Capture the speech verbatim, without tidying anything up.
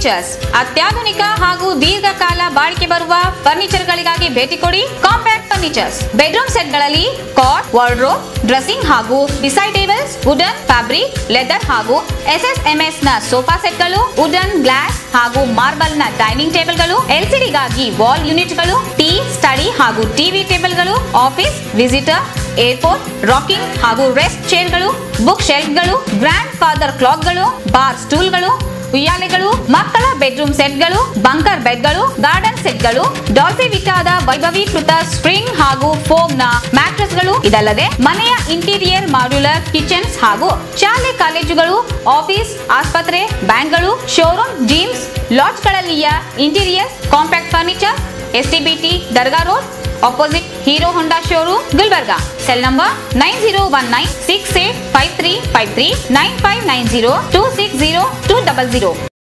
Furnitures ಅತ್ಯಾಧುನಿಕ ಹಾಗೂ ದೀರ್ಘಕಾಲ ಬಾಳಿಕೆ ಬರುವ ಫರ್ನಿಚರ್ ಗಳಿಗಾಗಿ ಭೇಟಿ ಕೊಡಿ ಕಾಂಪ್ಯಾಕ್ಟ್ ಫರ್ನಿಚರ್ಸ್. ಬೆಡ್ರೂಮ್ ಸೆಟ್ ಗಳಲ್ಲಿ ಕಾಟ್, ವಾರ್ಡ್ರೋಬ್, ಡ್ರೆಸ್ಸಿಂಗ್ ಹಾಗೂ decide tables, wooden, fabric, leather ಹಾಗೂ ಎಸ್ ಎಸ್ ಎಂ ಎಸ್ ನ ಸೋಫಾ ಸೆಟ್ ಗಳು, ವುಡನ್, ಗ್ಲಾಸ್ ಹಾಗೂ ಮಾರ್ಬಲ್ ನ ಡೈನಿಂಗ್ ಟೇಬಲ್ ಗಳು, ಎಲ್ಸಿಡಿ ಗಾಗಿ ವಾಲ್ ಯೂನಿಟ್ ಗಳು, ಟೀ, ಸ್ಟಡಿ ಹಾಗೂ ಟಿವಿ ಟೇಬಲ್ ಗಳು, ಆಫೀಸ್, ವಿಸಿಟರ್, ಏರ್ಪೋರ್ಟ್, ರಾಕಿಂಗ್ ಹಾಗೂ ರೆಸ್ಟ್ ಚೇರ್ ಗಳು, ಬುಕ್ ಶೆಲ್ಫ್ ಗಳು, ಗ್ರ್ಯಾಂಡ್ ಫಾದರ್ ಕ್ಲಾಕ್ ಗಳು, ಬಾರ್ ಸ್ಟೂಲ್ ಗಳು, ಉಯ್ಯಾಲೆಗಳು, ಮಕ್ಕಳ ಬೆಡ್ರೂಮ್ ಸೆಟ್ ಗಳು, ಬಂಕರ್ ಬೆಡ್ ಗಳು, ಗಾರ್ಡನ್ ಸೆಟ್ ಗಳು, ಡಾಲ್ಫಿ ವಿಟಾದ ವೈಭವೀಕೃತ ಸ್ಪ್ರಿಂಗ್ ಹಾಗೂ ಫೋಮ್ ನ ಮ್ಯಾಟ್ರೆಸ್ ಗಳು, ಇದಲ್ಲದೆ ಮನೆಯ ಇಂಟೀರಿಯರ್ ಮಾಡ್ಯುಲರ್ ಕಿಚನ್ಸ್ ಹಾಗೂ ಶಾಲೆ ಕಾಲೇಜುಗಳು, ಆಫೀಸ್, ಆಸ್ಪತ್ರೆ, ಬ್ಯಾಂಕ್ಗಳು, ಶೋರೂಮ್, ಜಿಮ್ಸ್, ಲಾಡ್ಜ್ ಗಳಲ್ಲಿಯ interior compact furniture. STBT Dargah road, opposite Hero Honda showroom, Gulbarga. Cell number nine zero one nine six eight five three five three nine five nine zero two six zero two zero zero.